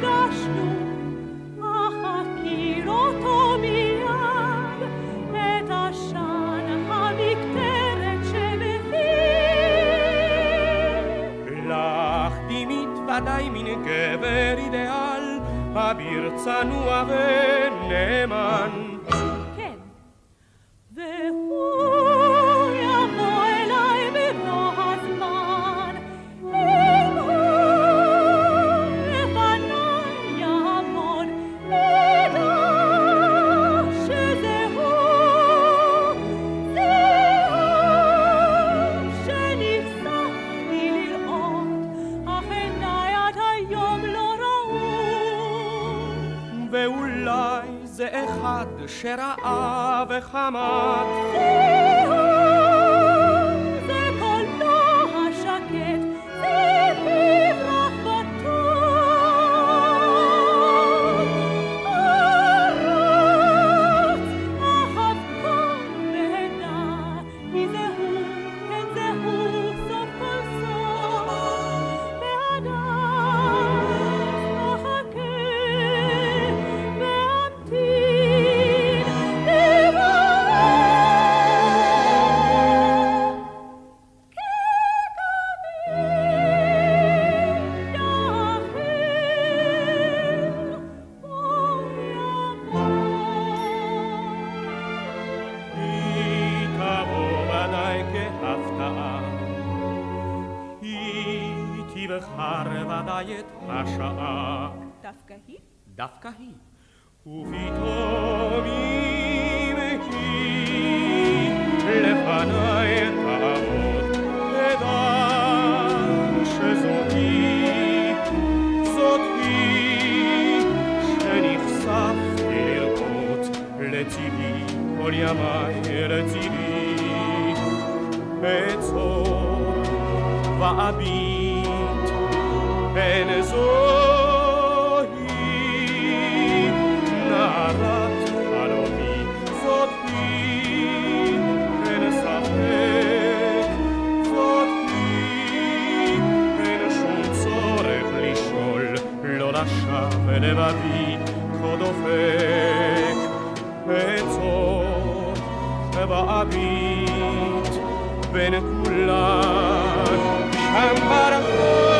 ודאי מן גבר אידיאל, אביר צנוע ונאמן. כן, והוא יבוא אליי בבוא הזמן, אם הוא לפניי יעמוד, נדע שזה הוא, שנחשפתי לראות, אך עיניי עד היום לא ראו. ואולי זה אחד שראה וחמד, זה קולו השקט, זה פיו רך וטוב. ארץ אהבתו והדע, כי זה הוא, כן זה הוא, סוף כל סוף. ועד אז אחכה ואמתין היא תבוא ודאי כהפתעה, היא תבחר ודאי את השעה, דווקא היא? דווקא היא, ופתאום אם היא לפניי תעמוד, אדע שזאת היא, זאת היא, שנחשפתי לראות לצידי כל ימי לצידי, אצור ואביט, אין זוהי נערת חלומי, זאת היא, אין ספק, זאת היא, אין שום צורך לשאול, לא לשווא לבבי כה דופק, אצור ואביט בין כולן שם ברחוב.